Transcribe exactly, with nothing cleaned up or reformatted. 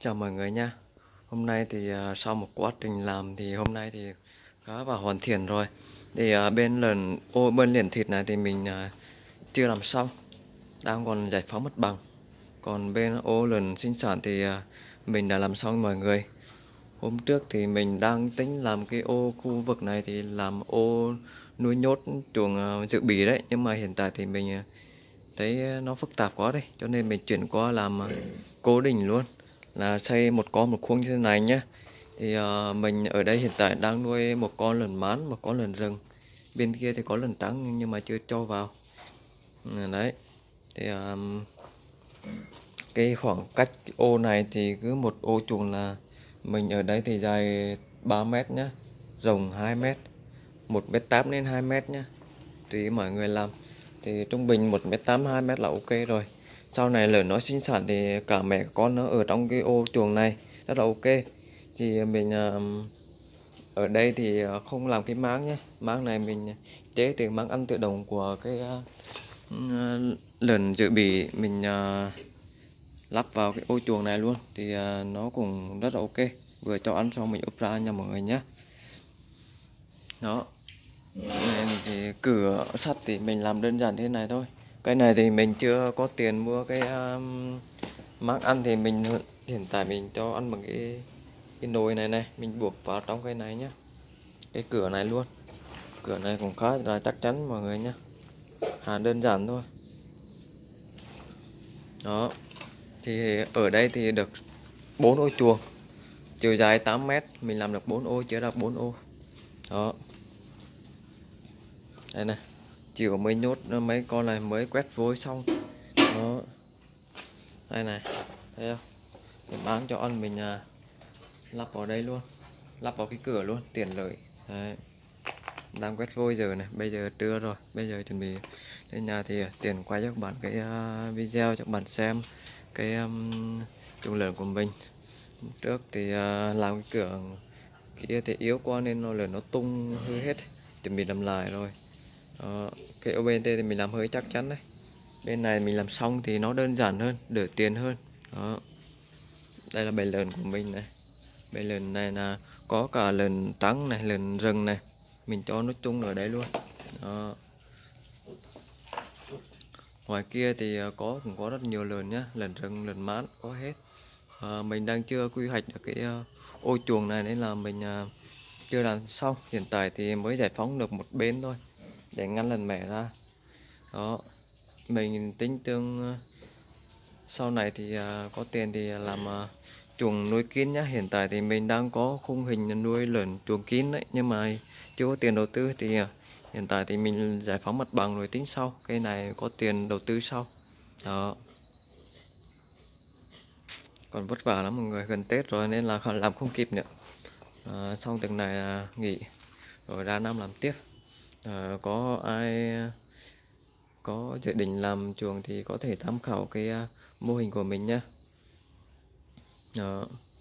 Chào mọi người nha. Hôm nay thì à, sau một quá trình làm thì hôm nay thì cá vào hoàn thiện rồi. Thì à, bên lần ô bên liền thịt này thì mình à, chưa làm xong, đang còn giải phóng mặt bằng. Còn bên ô lần sinh sản thì à, mình đã làm xong mọi người. Hôm trước thì mình đang tính làm cái ô khu vực này thì làm ô nuôi nhốt chuồng à, dự bị đấy, nhưng mà hiện tại thì mình à, thấy nó phức tạp quá đây, cho nên mình chuyển qua làm à, cố định luôn, là xây một con một khuôn như thế này nhé. Thì à, mình ở đây hiện tại đang nuôi một con lợn mán, một con lợn rừng, bên kia thì có lợn trắng nhưng mà chưa cho vào. Ừ, đấy thì à, cái khoảng cách ô này thì cứ một ô chuồng là mình ở đây thì dài ba mét nhá, rộng hai mét, một mét tám đến hai mét nhá, tùy mọi người làm. Thì trung bình một mét tám hai mét là ok rồi. Sau này lợn nó sinh sản thì cả mẹ con nó ở trong cái ô chuồng này rất là ok. Thì mình à, ở đây thì à, không làm cái máng nhé, máng này mình chế từ máng ăn tự động của cái à, à, lợn dự bị, mình à, lắp vào cái ô chuồng này luôn thì à, nó cũng rất là ok. Vừa cho ăn xong mình úp ra nha mọi người nhé. Đó, nên thì cửa sắt thì mình làm đơn giản thế này thôi. Cái này thì mình chưa có tiền mua cái um, mác ăn, thì mình hiện tại mình cho ăn bằng cái cái nồi này này, mình buộc vào trong cái này nhé, cái cửa này luôn. Cửa này cũng khá là chắc chắn mọi người nhé, hà đơn giản thôi. Đó, thì ở đây thì được bốn ô chuồng, chiều dài tám mét, mình làm được bốn ô, chia ra bốn ô. Đó, đây này, chiều mới nhốt mấy con này, mới quét vôi xong. Đó, đây này, thấy không, thì bán cho ăn mình à, lắp vào đây luôn, lắp vào cái cửa luôn, tiện lợi. Đấy, đang quét vôi giờ này, bây giờ trưa rồi, bây giờ chuẩn bị đến nhà thì tiền quay cho các bạn cái uh, video cho các bạn xem cái um, chuồng lợn của mình. Trước thì uh, làm cái cửa kia thì yếu quá nên nó lợn nó tung hư hết, chuẩn bị làm lại rồi. Đó, cái ô bên thì mình làm hơi chắc chắn đấy, bên này mình làm xong thì nó đơn giản hơn, đỡ tiền hơn. Đó, đây là bầy lợn của mình này. Bầy lợn này là có cả lợn trắng này, lợn rừng này, mình cho nó chung ở đây luôn. Đó, ngoài kia thì có cũng có rất nhiều lợn nhá, lợn rừng, lợn mán có hết. À, mình đang chưa quy hoạch được cái uh, ô chuồng này nên là mình uh, chưa làm xong, hiện tại thì mới giải phóng được một bên thôi để ngăn lợn mẹ ra. Đó, mình tính tương uh, sau này thì uh, có tiền thì làm uh, chuồng nuôi kín nhá. Hiện tại thì mình đang có khung hình nuôi lợn chuồng kín đấy, nhưng mà chưa có tiền đầu tư. Thì uh, hiện tại thì mình giải phóng mặt bằng rồi tính sau, cái này có tiền đầu tư sau. Đó, còn vất vả lắm mọi người, gần Tết rồi nên là làm không kịp nữa. À, xong tuần này là nghỉ rồi ra năm làm tiếp. À, có ai có dự định làm chuồng thì có thể tham khảo cái uh, mô hình của mình nhé. Đó.